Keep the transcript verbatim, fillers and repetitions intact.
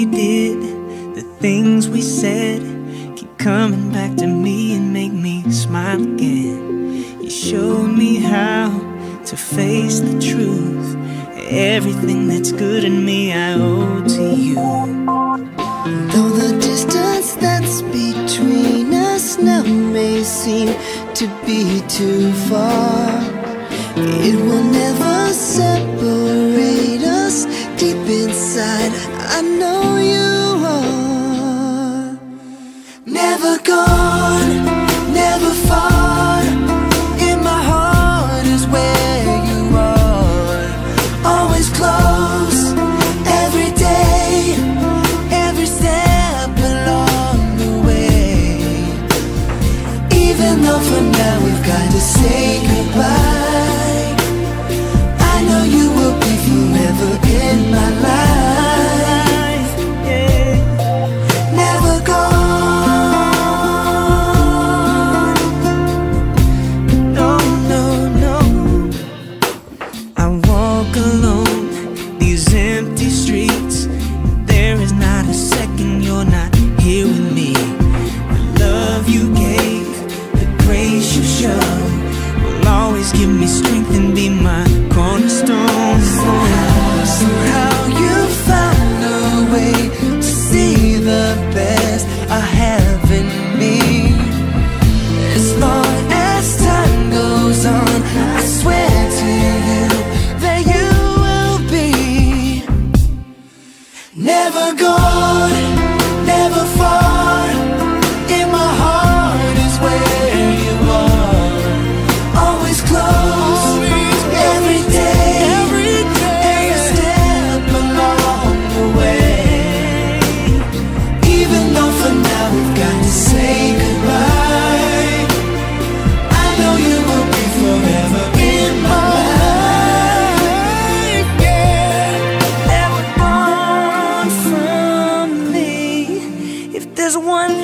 we did, the things we said, keep coming back to me and make me smile again. You showed me how to face the truth. Everything that's good in me I owe to you. Though the distance that's between us now may seem to be too far, it will never separate us. Deep inside, I know you are. Never gone, never far. In my heart is where you are. Always close, every day, every step along the way. Even though for now we've got to say goodbye, I know you will be forever in my life, yeah. Never gone, no, no, no. I walk alone these empty streets. There is not a second you're not here with me. The love you gave, the grace you showed, will always give me strength and be my cornerstone. Somehow, somehow you found a way to see the best I have in me. As long as time goes on, I swear to you that you will be never gone, never far. In my heart is where you are. Always close, every day, every step along the way. Even though for now we've got to say goodbye, I know you will be forever in my life, yeah. Never gone from me. If there's one